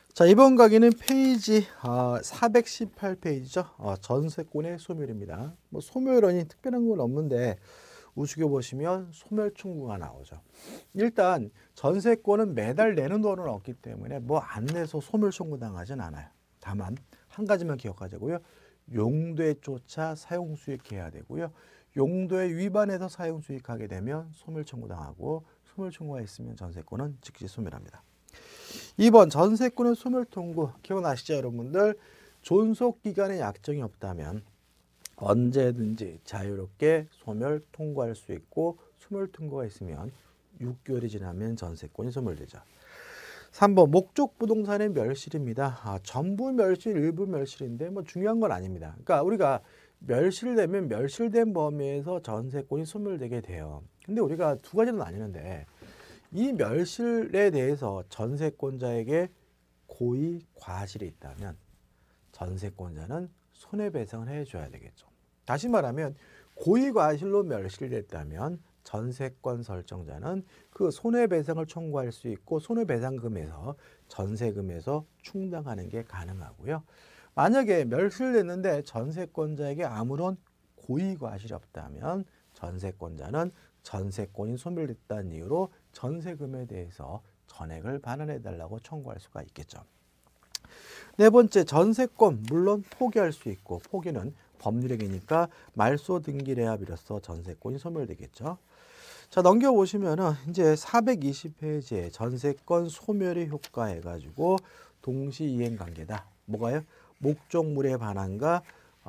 자, 이번 강의는 페이지 418페이지죠. 전세권의 소멸입니다. 뭐 소멸원이 특별한 건 없는데 우측에 보시면 소멸청구가 나오죠. 일단 전세권은 매달 내는 돈은 없기 때문에 뭐 안 내서 소멸청구 당하진 않아요. 다만 한 가지만 기억하자고요. 용도에 쫓아 사용수익해야 되고요. 용도에 위반해서 사용수익하게 되면 소멸청구 당하고 소멸청구가 있으면 전세권은 즉시 소멸합니다. 2번 전세권의 소멸통구 기억나시죠 여러분들? 존속기간에 약정이 없다면 언제든지 자유롭게 소멸 통고할 수 있고 소멸 통고가 있으면 6개월이 지나면 전세권이 소멸되죠. 3번 목적 부동산의 멸실입니다. 전부 멸실, 일부 멸실인데 뭐 중요한 건 아닙니다. 그러니까 우리가 멸실되면 멸실된 범위에서 전세권이 소멸되게 돼요. 근데 우리가 두 가지로 나뉘는데 이 멸실에 대해서 전세권자에게 고의 과실이 있다면 전세권자는 손해배상을 해줘야 되겠죠. 다시 말하면 고의 과실로 멸실됐다면 전세권 설정자는 그 손해배상을 청구할 수 있고 손해배상금에서 전세금에서 충당하는 게 가능하고요. 만약에 멸실됐는데 전세권자에게 아무런 고의 과실이 없다면 전세권자는 전세권이 소멸됐다는 이유로 전세금에 대해서 전액을 반환해달라고 청구할 수가 있겠죠. 네 번째, 전세권 물론 포기할 수 있고 포기는 법률행위니까 말소 등기례하 비로소 전세권이 소멸되겠죠. 자, 넘겨보시면은 이제 420페이지에 전세권 소멸의 효과 해가지고 동시이행관계다. 뭐가요? 목적물에 반환과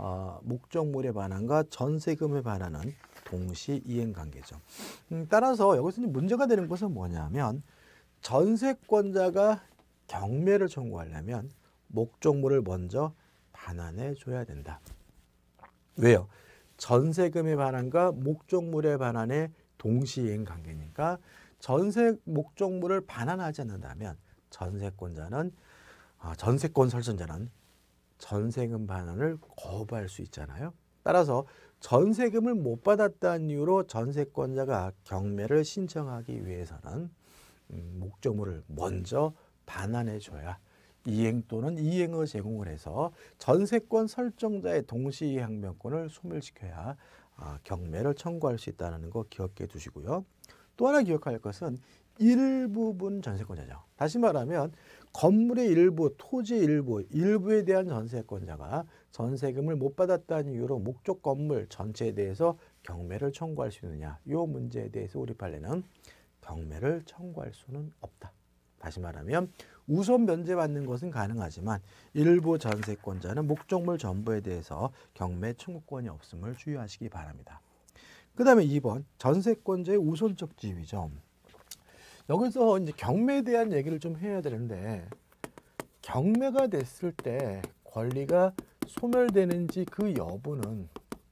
전세금에 반환은 동시이행관계죠. 따라서 여기서 문제가 되는 것은 뭐냐면 전세권자가 경매를 청구하려면 목적물을 먼저 반환해 줘야 된다. 왜요? 전세금의 반환과 목적물의 반환의 동시이행관계니까 전세 목적물을 반환하지 않는다면 전세권 설정자는 전세금 반환을 거부할 수 있잖아요. 따라서 전세금을 못 받았다는 이유로 전세권자가 경매를 신청하기 위해서는 목적물을 먼저 반환해 줘야 이행 또는 이행을 제공을 해서 전세권 설정자의 동시이행명권을 소멸시켜야 경매를 청구할 수 있다는 거 기억해 두시고요. 또 하나 기억할 것은 일부분 전세권자죠. 다시 말하면 건물의 일부, 토지 일부에 대한 전세권자가 전세금을 못 받았다는 이유로 목적 건물 전체에 대해서 경매를 청구할 수 있느냐. 이 문제에 대해서 우리 판례는 경매를 청구할 수는 없다. 다시 말하면 우선 면제받는 것은 가능하지만 일부 전세권자는 목적물 전부에 대해서 경매 청구권이 없음을 주의하시기 바랍니다. 그 다음에 2번 전세권자의 우선적 지위죠. 여기서 이제 경매에 대한 얘기를 좀 해야 되는데 경매가 됐을 때 권리가 소멸되는지 그 여부는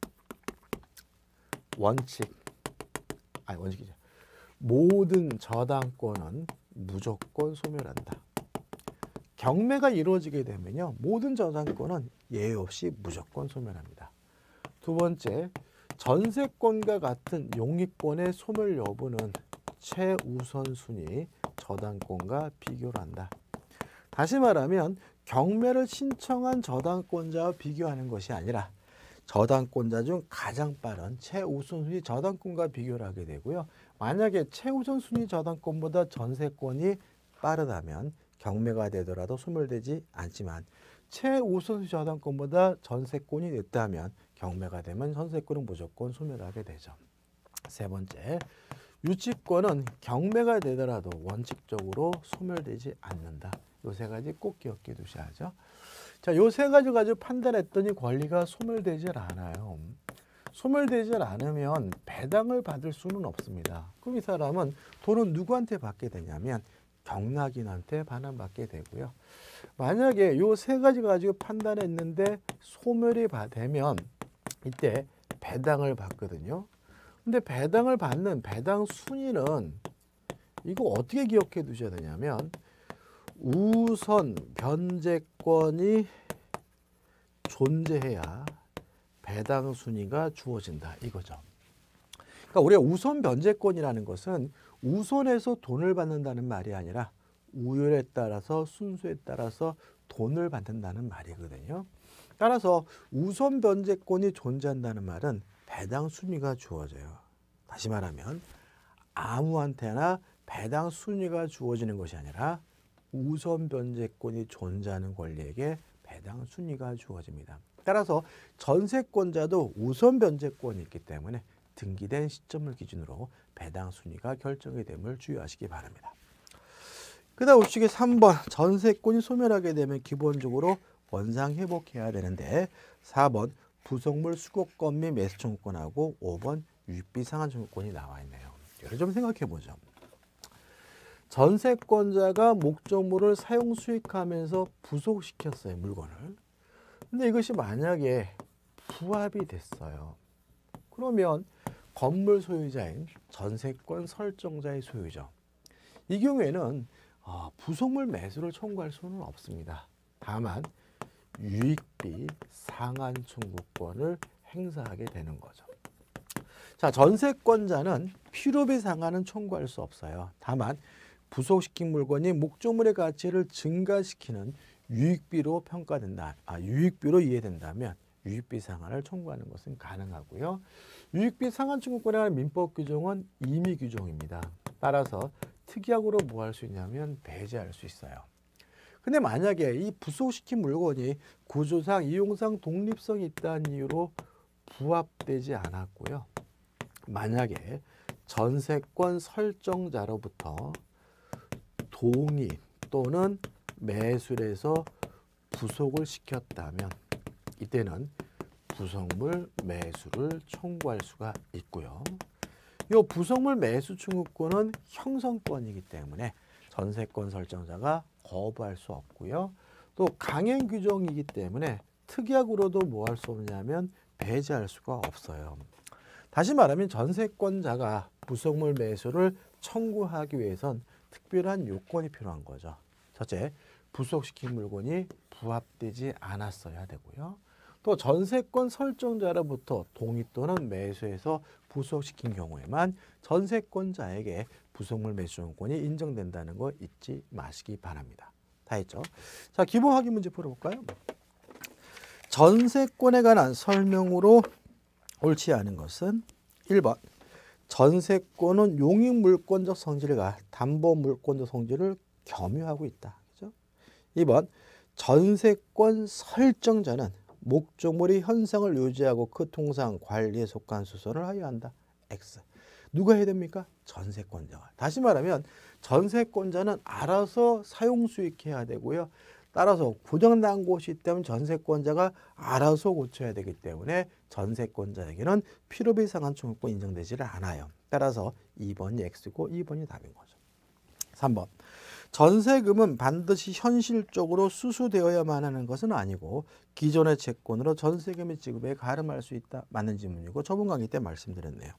원칙이죠. 모든 저당권은 무조건 소멸한다. 경매가 이루어지게 되면요. 모든 저당권은 예외 없이 무조건 소멸합니다. 두 번째, 전세권과 같은 용익권의 소멸 여부는 최우선순위 저당권과 비교를 한다. 다시 말하면 경매를 신청한 저당권자와 비교하는 것이 아니라 저당권자 중 가장 빠른 최우선순위 저당권과 비교를 하게 되고요. 만약에 최우선순위 저당권보다 전세권이 빠르다면 경매가 되더라도 소멸되지 않지만 최우선순위 저당권보다 전세권이 늦다면 경매가 되면 전세권은 무조건 소멸하게 되죠. 세 번째, 유치권은 경매가 되더라도 원칙적으로 소멸되지 않는다. 요 세 가지 꼭 기억해 두셔야죠. 자, 요 세 가지 가지고 판단했더니 권리가 소멸되질 않아요. 소멸되질 않으면 배당을 받을 수는 없습니다. 그럼 이 사람은 돈은 누구한테 받게 되냐면 경락인한테 반환받게 되고요. 만약에 요 세 가지 가지고 판단했는데 소멸이 되면 이때 배당을 받거든요. 근데 배당을 받는 배당 순위는 이거 어떻게 기억해 두셔야 되냐면 우선 변제권이 존재해야 배당 순위가 주어진다 이거죠. 그러니까 우리가 우선 변제권이라는 것은 우선해서 돈을 받는다는 말이 아니라 우열에 따라서 순서에 따라서 돈을 받는다는 말이거든요. 따라서 우선 변제권이 존재한다는 말은 배당 순위가 주어져요. 다시 말하면 아무한테나 배당 순위가 주어지는 것이 아니라 우선 변제권이 존재하는 권리에게 배당 순위가 주어집니다. 따라서 전세권자도 우선 변제권이 있기 때문에 등기된 시점을 기준으로 배당 순위가 결정이 됨을 주의하시기 바랍니다. 그 다음 우측에 3번 전세권이 소멸하게 되면 기본적으로 원상 회복해야 되는데 4번 부속물 수거권 및 매수 청구권하고 5번 유익비 상환 청구권이 나와 있네요. 이를 좀 생각해 보죠. 전세권자가 목적물을 사용 수익하면서 부속시켰어요, 물건을. 근데 이것이 만약에 부합이 됐어요. 그러면 건물 소유자인 전세권 설정자의 소유죠. 이 경우에는 부속물 매수를 청구할 수는 없습니다. 다만 유익비 상환 청구권을 행사하게 되는 거죠. 자, 전세권자는 필요비 상환은 청구할 수 없어요. 다만 부속시킨 물건이 목적물의 가치를 증가시키는 유익비로 평가된다. 유익비로 이해된다면 유익비 상환을 청구하는 것은 가능하고요. 유익비 상환 청구권에 관한 민법 규정은 임의 규정입니다. 따라서 특약으로 뭐 할 수 있냐면 배제할 수 있어요. 근데 만약에 이 부속시킨 물건이 구조상, 이용상 독립성이 있다는 이유로 부합되지 않았고요. 만약에 전세권 설정자로부터 동의 또는 매수를 해서 부속을 시켰다면 이때는 부속물 매수를 청구할 수가 있고요. 이 부속물 매수 청구권은 형성권이기 때문에 전세권 설정자가 거부할 수 없고요. 또 강행 규정이기 때문에 특약으로도 뭐 할 수 없냐면 배제할 수가 없어요. 다시 말하면 전세권자가 부속물 매수를 청구하기 위해선 특별한 요건이 필요한 거죠. 첫째, 부속시킨 물건이 부합되지 않았어야 되고요. 또 전세권 설정자로부터 동의 또는 매수해서 부속시킨 경우에만 전세권자에게 부속물 매수 요건이 인정된다는 거 잊지 마시기 바랍니다. 다 했죠? 자, 기본 확인 문제 풀어볼까요? 전세권에 관한 설명으로 옳지 않은 것은 1번 전세권은 용익물권적 성질과 담보물권적 성질을 겸유하고 있다. 그죠? 2번 전세권 설정자는 목적물의 현상을 유지하고 그 통상 관리에 속한 수선을 하여야 한다. X. 누가 해야 됩니까? 전세권자가. 다시 말하면 전세권자는 알아서 사용 수익해야 되고요. 따라서 고장난 곳이 있다면 전세권자가 알아서 고쳐야 되기 때문에 전세권자에게는 필요비 상환 청구권 인정되지를 않아요. 따라서 2번이 X고 2번이 답인 거죠. 3번. 전세금은 반드시 현실적으로 수수되어야만 하는 것은 아니고 기존의 채권으로 전세금의 지급에 가름할 수 있다. 맞는 질문이고 저번 강의 때 말씀드렸네요.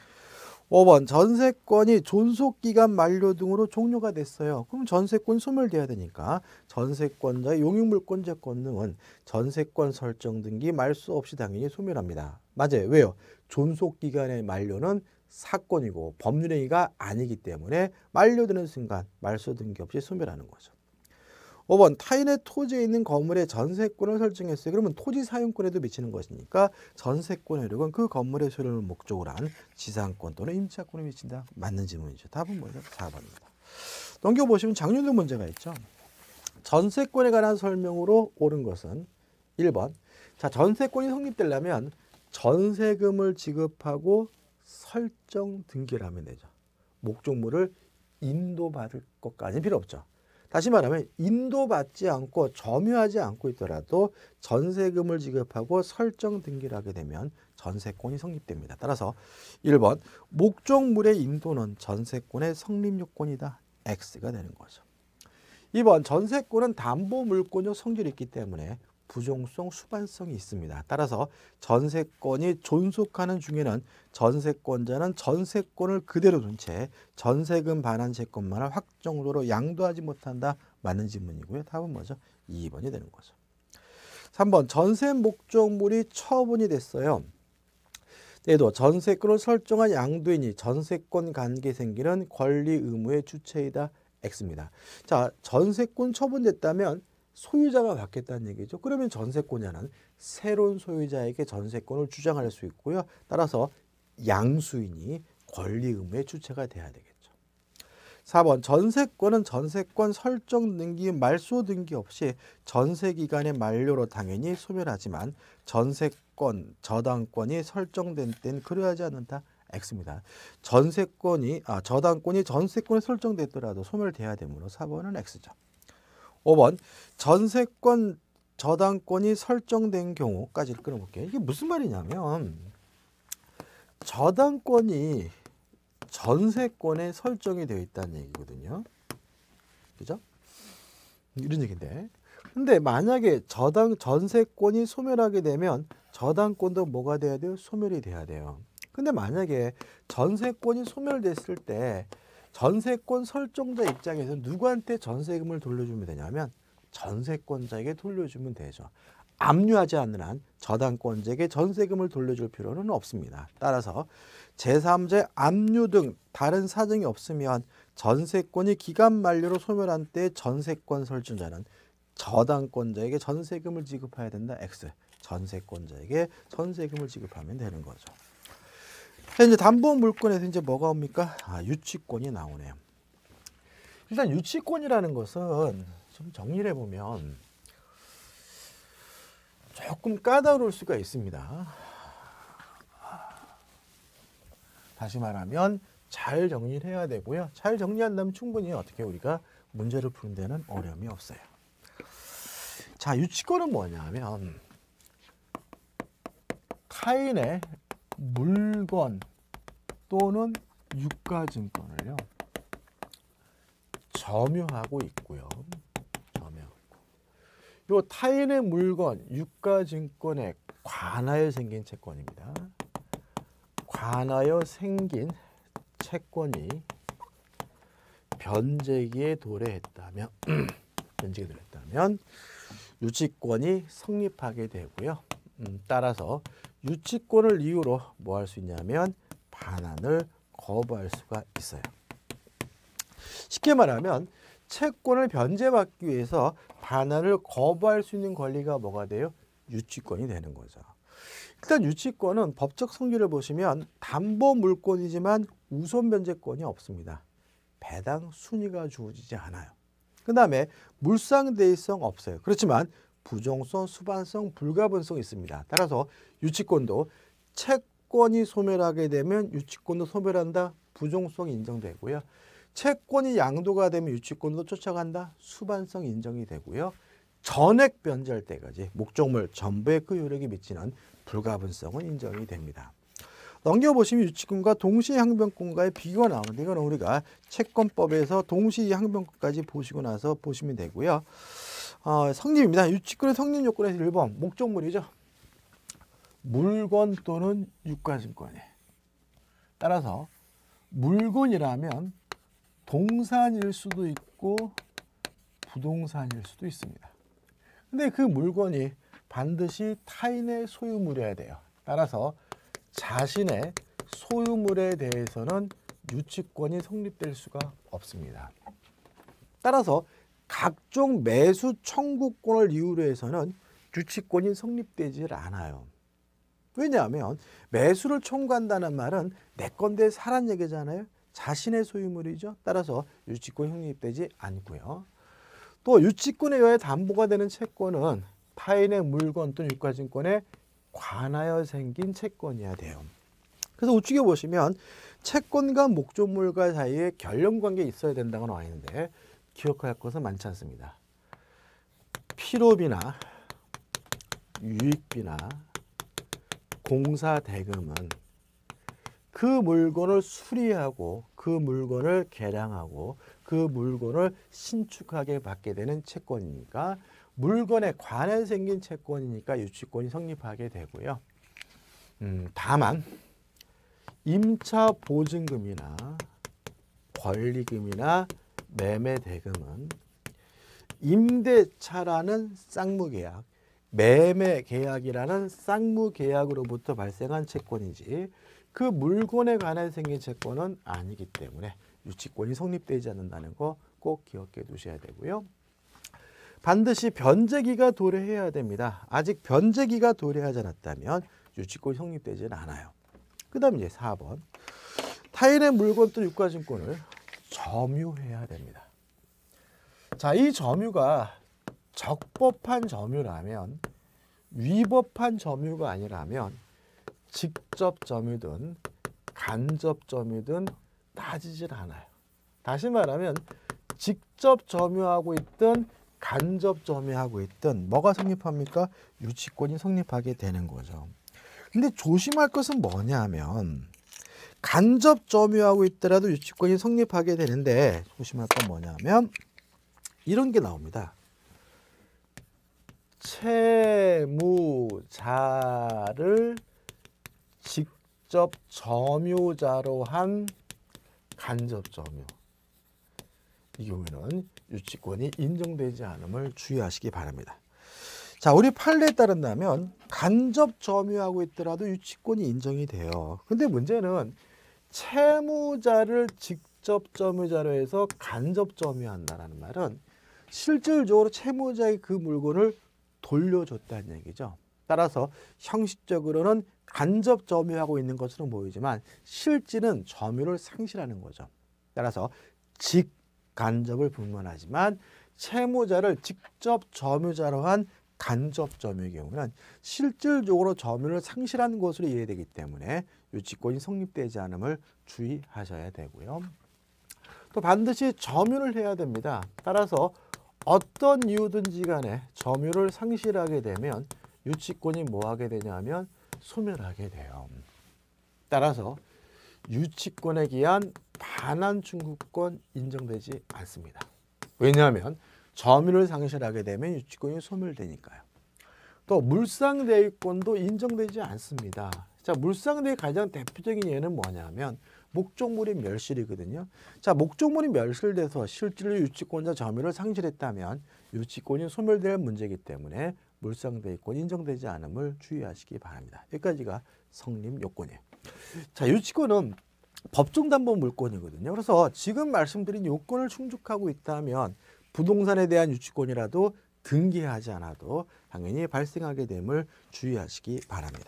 5번 전세권이 존속기간 만료 등으로 종료가 됐어요. 그럼 전세권이 소멸돼야 되니까 전세권자의 용익물권 채권 등은 전세권 설정 등기 말소 없이 당연히 소멸합니다. 맞아요. 왜요? 존속기간의 만료는 사건이고 법률행위가 아니기 때문에 만료되는 순간 말소 등기 없이 소멸하는 거죠. 5번 타인의 토지에 있는 건물의 전세권을 설정했어요. 그러면 토지 사용권에도 미치는 것이니까 전세권의 효력은 그 건물의 소유를 목적으로 한 지상권 또는 임차권에 미친다. 맞는 질문이죠. 답은 뭐죠? 4번입니다. 넘겨보시면 장년도 문제가 있죠. 전세권에 관한 설명으로 옳은 것은 1번. 자, 전세권이 성립되려면 전세금을 지급하고 설정 등기를 하면 되죠. 목적물을 인도받을 것까지는 필요 없죠. 다시 말하면 인도받지 않고 점유하지 않고 있더라도 전세금을 지급하고 설정 등기를 하게 되면 전세권이 성립됩니다. 따라서 1번 목적물의 인도는 전세권의 성립 요건이다. X가 되는 거죠. 2번 전세권은 담보물권적 성질이 있기 때문에 부종성, 수반성이 있습니다. 따라서 전세권이 존속하는 중에는 전세권자는 전세권을 그대로 둔 채 전세금 반환 채권만을 확정적으로 양도하지 못한다. 맞는 질문이고요. 답은 뭐죠? 2번이 되는 거죠. 3번 전세 목적물이 처분이 됐어요. 얘도 전세권을 설정한 양도인이 전세권 관계 생기는 권리 의무의 주체이다. X입니다. 자, 전세권 처분됐다면 소유자가 받겠다는 얘기죠. 그러면 전세권자는 새로운 소유자에게 전세권을 주장할 수 있고요. 따라서 양수인이 권리 의무의 주체가 돼야 되겠죠. 4번 전세권은 전세권 설정 등기 말소 등기 없이 전세기간의 만료로 당연히 소멸하지만 전세권 저당권이 설정된 때는 그러하지 않는다. X입니다. 저당권이 전세권에 설정됐더라도 소멸돼야 되므로 4번은 X죠. 5번 전세권 저당권이 설정된 경우까지 끊어볼게요. 이게 무슨 말이냐면 저당권이 전세권에 설정이 되어 있다는 얘기거든요. 그죠? 이런 얘기인데. 근데 만약에 전세권이 소멸하게 되면 저당권도 뭐가 돼야 돼요? 소멸이 돼야 돼요. 근데 만약에 전세권이 소멸됐을 때 전세권 설정자 입장에서 누구한테 전세금을 돌려주면 되냐면 전세권자에게 돌려주면 되죠. 압류하지 않는 한 저당권자에게 전세금을 돌려줄 필요는 없습니다. 따라서 제3제 압류 등 다른 사정이 없으면 전세권이 기간 만료로 소멸한 때 전세권 설정자는 저당권자에게 전세금을 지급해야 된다. X. 전세권자에게 전세금을 지급하면 되는 거죠. 이제 담보 물권에서 이제 뭐가 옵니까? 유치권이 나오네요. 일단 유치권이라는 것은 좀 정리를 해보면 조금 까다로울 수가 있습니다. 다시 말하면 잘 정리를 해야 되고요. 잘 정리한다면 충분히 어떻게 우리가 문제를 푸는 데는 어려움이 없어요. 자, 유치권은 뭐냐면 타인의 물건 또는 유가증권을요 점유하고 있고요. 요 타인의 물건, 유가증권에 관하여 생긴 채권입니다. 관하여 생긴 채권이 변제기에 도래했다면 유치권이 성립하게 되고요. 따라서 유치권을 이유로 뭐 할 수 있냐면 반환을 거부할 수가 있어요. 쉽게 말하면 채권을 변제받기 위해서 반환을 거부할 수 있는 권리가 뭐가 돼요? 유치권이 되는 거죠. 일단 유치권은 법적 성질을 보시면 담보 물권이지만 우선 변제권이 없습니다. 배당 순위가 주어지지 않아요. 그 다음에 물상대의성 없어요. 그렇지만 부정성, 수반성, 불가분성이 있습니다. 따라서 유치권도 채권이 소멸하게 되면 유치권도 소멸한다. 부종성 인정되고요. 채권이 양도가 되면 유치권도 쫓아간다. 수반성 인정이 되고요. 전액 변제할 때까지 목적물 전부의 그 효력이 미치는 불가분성은 인정이 됩니다. 넘겨보시면 유치권과 동시항변권과의 비교가 나오는데 이건 우리가 채권법에서 동시항변권까지 보시고 나서 보시면 되고요. 성립입니다. 유치권의 성립 요건에서 1번 목적물이죠. 물건 또는 유가증권에 따라서 물건이라면 동산일 수도 있고 부동산일 수도 있습니다. 근데 그 물건이 반드시 타인의 소유물이어야 돼요. 따라서 자신의 소유물에 대해서는 유치권이 성립될 수가 없습니다. 따라서 각종 매수 청구권을 이유로 해서는 유치권이 성립되지 않아요. 왜냐하면 매수를 청구한다는 말은 내 건데 사란 얘기잖아요. 자신의 소유물이죠. 따라서 유치권이 성립되지 않고요. 또 유치권에 의해 담보가 되는 채권은 타인의 물건 또는 유가증권에 관하여 생긴 채권이어야 돼요. 그래서 우측에 보시면 채권과 목적물과 사이에 결연관계 있어야 된다고 나와 있는데 기억할 것은 많지 않습니다. 필요비나 유익비나 공사대금은 그 물건을 수리하고 그 물건을 개량하고 그 물건을 신축하게 받게 되는 채권이니까 물건에 관해 생긴 채권이니까 유치권이 성립하게 되고요. 다만 임차 보증금이나 권리금이나 매매대금은 임대차라는 쌍무계약, 매매계약이라는 쌍무계약으로부터 발생한 채권이지 그 물건에 관해 생긴 채권은 아니기 때문에 유치권이 성립되지 않는다는 거 꼭 기억해 두셔야 되고요. 반드시 변제기가 도래해야 됩니다. 아직 변제기가 도래하지 않았다면 유치권이 성립되지는 않아요. 그 다음 이제 4번. 타인의 물건 또 유가증권을 점유해야 됩니다. 자, 이 점유가 적법한 점유라면, 위법한 점유가 아니라면 직접 점유든 간접 점유든 따지질 않아요. 다시 말하면 직접 점유하고 있든 간접 점유하고 있든 뭐가 성립합니까? 유치권이 성립하게 되는 거죠. 근데 조심할 것은 뭐냐면 간접 점유하고 있더라도 유치권이 성립하게 되는데 조심할 건 뭐냐면 이런 게 나옵니다. 채무자를 직접 점유자로 한 간접 점유. 이 경우에는 유치권이 인정되지 않음을 주의하시기 바랍니다. 자, 우리 판례에 따른다면 간접 점유하고 있더라도 유치권이 인정이 돼요. 근데 문제는 채무자를 직접 점유자로 해서 간접 점유한다는 말은 실질적으로 채무자의 그 물건을 돌려줬다는 얘기죠. 따라서 형식적으로는 간접 점유하고 있는 것으로 보이지만 실질은 점유를 상실하는 거죠. 따라서 직간접을 불문하지만 채무자를 직접 점유자로 한 간접 점유의 경우는 실질적으로 점유를 상실한 것으로 이해되기 때문에 유치권이 성립되지 않음을 주의하셔야 되고요. 또 반드시 점유를 해야 됩니다. 따라서 어떤 이유든지 간에 점유를 상실하게 되면 유치권이 뭐 하게 되냐면 소멸하게 돼요. 따라서 유치권에 기한 반환 청구권 인정되지 않습니다. 왜냐하면 점유를 상실하게 되면 유치권이 소멸되니까요. 또 물상대위권도 인정되지 않습니다. 자, 물상대위 가장 대표적인 예는 뭐냐면 목적물이 멸실이거든요. 자, 목적물이 멸실돼서 실질로 유치권자 점유를 상실했다면 유치권이 소멸될 문제이기 때문에 물상대위권 인정되지 않음을 주의하시기 바랍니다. 여기까지가 성립 요건이에요. 자, 유치권은 법정담보 물권이거든요. 그래서 지금 말씀드린 요건을 충족하고 있다면 부동산에 대한 유치권이라도 등기하지 않아도 당연히 발생하게 됨을 주의하시기 바랍니다.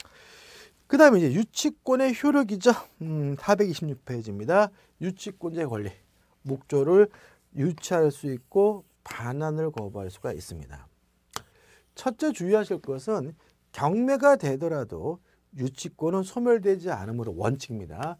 그 다음에 이제 유치권의 효력이죠. 426페이지입니다. 유치권자의 권리. 목조를 유치할 수 있고 반환을 거부할 수가 있습니다. 첫째 주의하실 것은 경매가 되더라도 유치권은 소멸되지 않으므로 원칙입니다.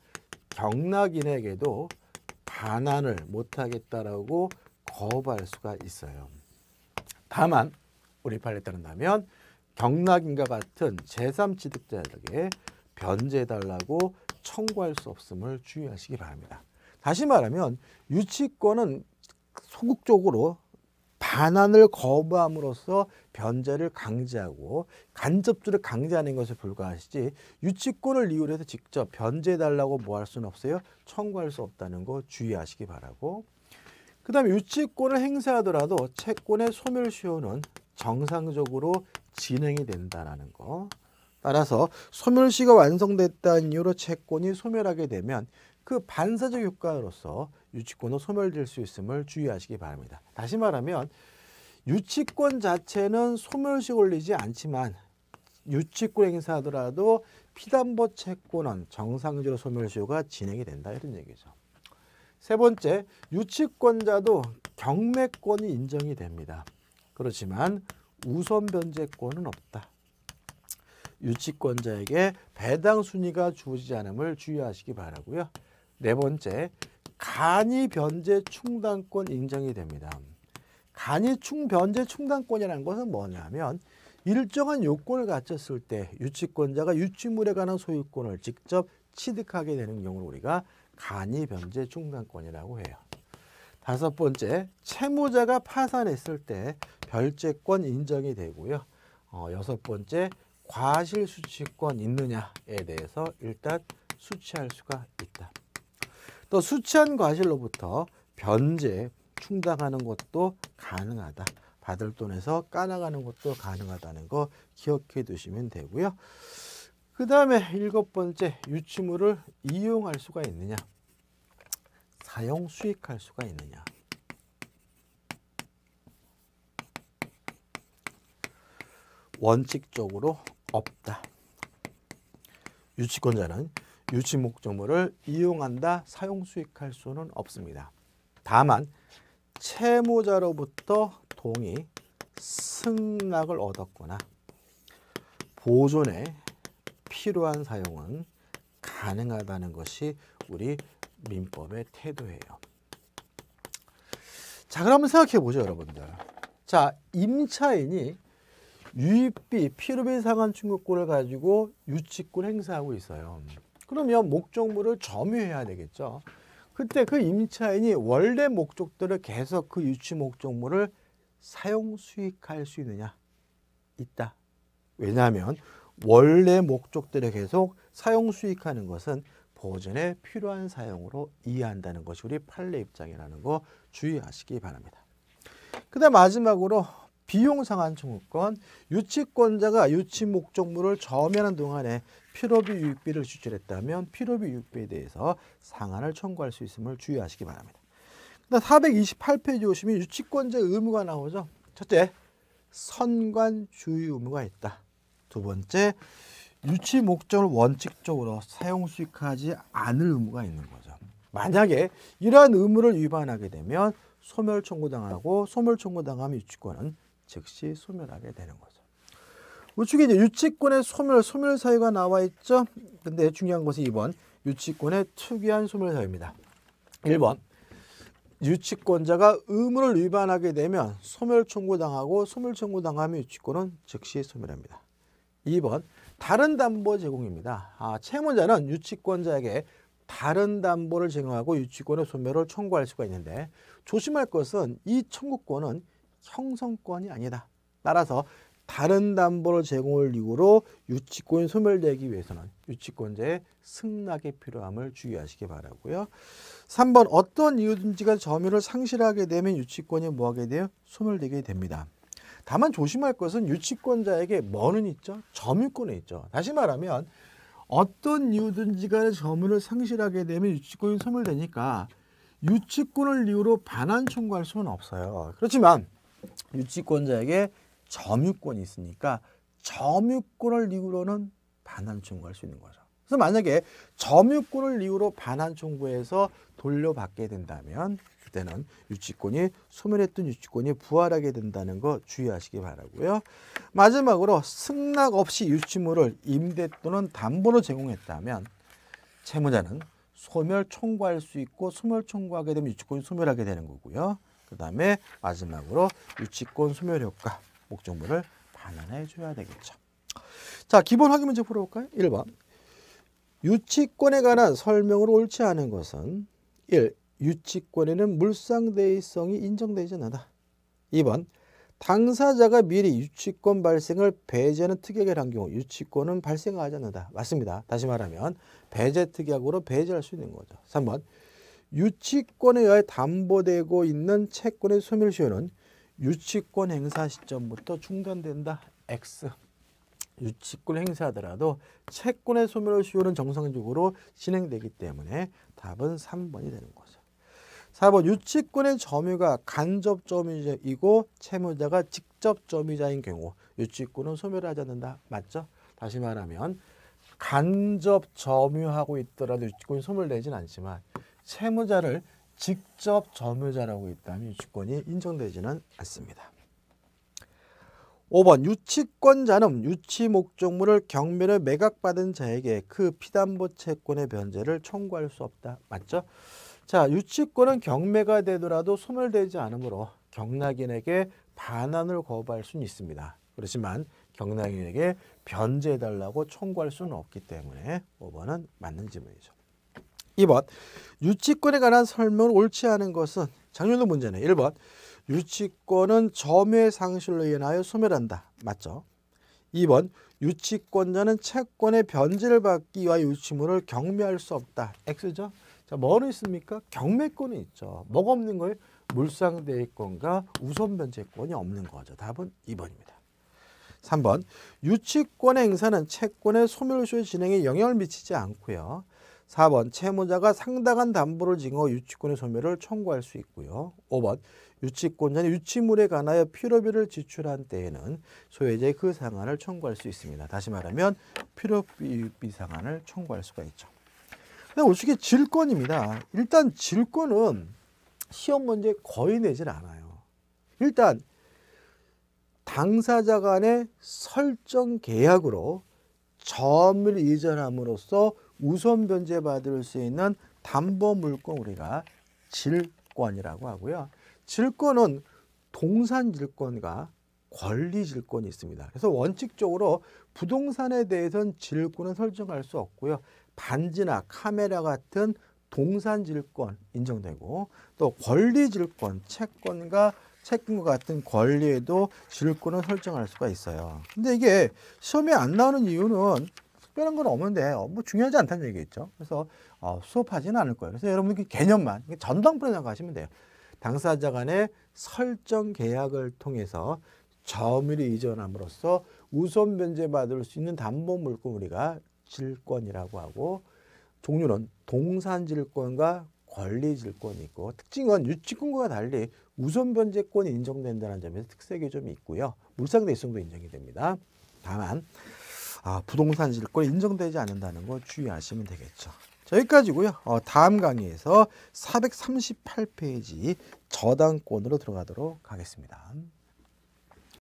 경락인에게도 반환을 못하겠다라고 거부할 수가 있어요. 다만 우리 판례에 따른다면 경락인과 같은 제3취득자에게 변제해달라고 청구할 수 없음을 주의하시기 바랍니다. 다시 말하면 유치권은 소극적으로 반환을 거부함으로써 변제를 강제하고 간접적으로 강제하는 것에 불과하시지 유치권을 이유로 해서 직접 변제해달라고 뭐 할 수는 없어요. 청구할 수 없다는 거 주의하시기 바라고, 그 다음에 유치권을 행사하더라도 채권의 소멸시효는 정상적으로 진행이 된다는 거. 따라서 소멸시가 완성됐다는 이유로 채권이 소멸하게 되면 그 반사적 효과로서 유치권은 소멸될 수 있음을 주의하시기 바랍니다. 다시 말하면 유치권 자체는 소멸시 걸리지 않지만 유치권 행사하더라도 피담보 채권은 정상적으로 소멸시효가 진행이 된다, 이런 얘기죠. 세 번째, 유치권자도 경매권이 인정이 됩니다. 그렇지만 우선 변제권은 없다. 유치권자에게 배당 순위가 주어지지 않음을 주의하시기 바라고요. 네 번째, 간이 변제 충당권 인정이 됩니다. 간이 변제 충당권이라는 것은 뭐냐면 일정한 요건을 갖췄을 때 유치권자가 유치물에 관한 소유권을 직접 취득하게 되는 경우를 우리가 간이 변제 충당권이라고 해요. 다섯 번째, 채무자가 파산했을 때 별채권 인정이 되고요. 여섯 번째, 과실수취권 있느냐에 대해서 일단 수취할 수가 있다. 또 수취한 과실로부터 변제 충당하는 것도 가능하다. 받을 돈에서 까나가는 것도 가능하다는 거 기억해 두시면 되고요. 그 다음에 일곱 번째, 유치물을 이용할 수가 있느냐, 사용 수익할 수가 있느냐. 원칙적으로 없다. 유치권자는 유치 목적물을 이용한다, 사용 수익할 수는 없습니다. 다만 채무자로부터 동의, 승낙을 얻었거나 보존에 필요한 사용은 가능하다는 것이 우리 민법의 태도예요. 자, 그럼 생각해 보죠, 여러분들. 자, 임차인이 유입비, 필요비 상환 청구권을 가지고 유치권 행사하고 있어요. 그러면 목적물을 점유해야 되겠죠. 그때 그 임차인이 원래 목적대로 계속 그 유치 목적물을 사용 수익할 수 있느냐? 있다. 왜냐하면 원래 목적대로 계속 사용 수익하는 것은 보존에 필요한 사용으로 이해한다는 것이 우리 판례 입장이라는 거 주의하시기 바랍니다. 그 다음 마지막으로 비용 상환 청구권. 유치권자가 유치 목적물을 점유하는 동안에 필요비 유익비를 지출했다면 필요비 유익비에 대해서 상한을 청구할 수 있음을 주의하시기 바랍니다. 그다음 428페이지 오시면 유치권자의 의무가 나오죠. 첫째, 선관 주의 의무가 있다. 두 번째, 유치 목적을 원칙적으로 사용 수익하지 않을 의무가 있는 거죠. 만약에 이러한 의무를 위반하게 되면 소멸 청구당하고 소멸 청구당하면 유치권은 즉시 소멸하게 되는 거죠. 우측에 이제 유치권의 소멸 사유가 나와 있죠. 근데 중요한 것은 2번 유치권의 특이한 소멸 사유입니다. 1번 유치권자가 의무를 위반하게 되면 소멸 청구당하고 소멸 청구당하면 유치권은 즉시 소멸합니다. 2번 다른 담보 제공입니다. 채무자는 유치권자에게 다른 담보를 제공하고 유치권의 소멸을 청구할 수가 있는데 조심할 것은 이 청구권은 형성권이 아니다. 따라서 다른 담보를 제공을 이유로 유치권이 소멸되기 위해서는 유치권자의 승낙이 필요함을 주의하시기 바라고요. 3번 어떤 이유든지가 점유를 상실하게 되면 유치권이 뭐하게 돼요? 소멸되게 됩니다. 다만 조심할 것은 유치권자에게 뭐는 있죠? 점유권이 있죠. 다시 말하면 어떤 이유든지 간에 점유를 상실하게 되면 유치권이 소멸되니까 유치권을 이유로 반환 청구할 수는 없어요. 그렇지만 유치권자에게 점유권이 있으니까 점유권을 이유로는 반환 청구할 수 있는 거죠. 그래서 만약에 점유권을 이유로 반환 청구해서 돌려받게 된다면 그때는 유치권이 소멸했던 유치권이 부활하게 된다는 거 주의하시기 바라고요. 마지막으로 승낙 없이 유치물을 임대 또는 담보로 제공했다면 채무자는 소멸 청구할 수 있고 소멸 청구하게 되면 유치권이 소멸하게 되는 거고요. 그 다음에 마지막으로 유치권 소멸 효과 목적물을 반환해 줘야 되겠죠. 자, 기본 확인 문제 풀어볼까요? 1번 유치권에 관한 설명으로 옳지 않은 것은 1. 유치권에는 물상대의성이 인정되지 않는다. 2번 당사자가 미리 유치권 발생을 배제하는 특약을 한 경우 유치권은 발생하지 않는다. 맞습니다. 다시 말하면 배제 특약으로 배제할 수 있는 거죠. 3번 유치권에 의해 담보되고 있는 채권의 소멸 시효는 유치권 행사 시점부터 중단된다. X. 유치권 행사하더라도 채권의 소멸 시효는 정상적으로 진행되기 때문에 답은 3번이 되는 거죠. 4번 유치권의 점유가 간접 점유자이고 채무자가 직접 점유자인 경우 유치권은 소멸하지 않는다. 맞죠? 다시 말하면 간접 점유하고 있더라도 유치권이 소멸되진 않지만 채무자를 직접 점유자라고 있다면 유치권이 인정되지는 않습니다. 5번 유치권자는 유치 목적물을 경매를 매각받은 자에게 그 피담보 채권의 변제를 청구할 수 없다. 맞죠? 자, 유치권은 경매가 되더라도 소멸되지 않으므로 경락인에게 반환을 거부할 수는 있습니다. 그렇지만 경락인에게 변제해달라고 청구할 수는 없기 때문에 5번은 맞는 질문이죠. 2번 유치권에 관한 설명을 옳지 않은 것은 작년도 문제네. 1번 유치권은 점유의 상실로 인하여 소멸한다. 맞죠? 2번 유치권자는 채권의 변제를 받기 위하여 유치물을 경매할 수 없다. X죠? 자, 뭐는 있습니까? 경매권이 있죠. 뭐가 없는 거예요? 물상대의권과 우선변제권이 없는 거죠. 답은 2번입니다. 3번 유치권의 행사는 채권의 소멸시효 진행에 영향을 미치지 않고요. 4번 채무자가 상당한 담보를 증거 유치권의 소멸을 청구할 수 있고요. 5번 유치권자는 유치물에 관하여 필요비를 지출한 때에는 소유자의 그 상한을 청구할 수 있습니다. 다시 말하면 필요비 상한을 청구할 수가 있죠. 그다음 우측에 질권입니다. 일단 질권은 시험 문제에 거의 내질 않아요. 일단 당사자 간의 설정 계약으로 점을 이전함으로써 우선 변제받을 수 있는 담보 물건 우리가 질권이라고 하고요. 질권은 동산 질권과 권리 질권이 있습니다. 그래서 원칙적으로 부동산에 대해서는 질권은 설정할 수 없고요. 반지나 카메라 같은 동산 질권 인정되고 또 권리 질권, 채권과 같은 권리에도 질권을 설정할 수가 있어요. 근데 이게 시험에 안 나오는 이유는 특별한 건 없는데 뭐 중요하지 않다는 얘기겠죠. 그래서 수업하지는 않을 거예요. 그래서 여러분들 그 개념만 전당포로 생각하시면 돼요. 당사자 간의 설정 계약을 통해서 점유를 이전함으로써 우선 변제받을 수 있는 담보 물건 우리가 질권이라고 하고 종류는 동산질권과 권리질권이 있고 특징은 유치권과 달리 우선 변제권이 인정된다는 점에서 특색이 좀 있고요. 물상대수성도 인정이 됩니다. 다만 부동산 질권이 인정되지 않는다는 거 주의하시면 되겠죠. 자, 여기까지고요. 다음 강의에서 438페이지 저당권으로 들어가도록 하겠습니다.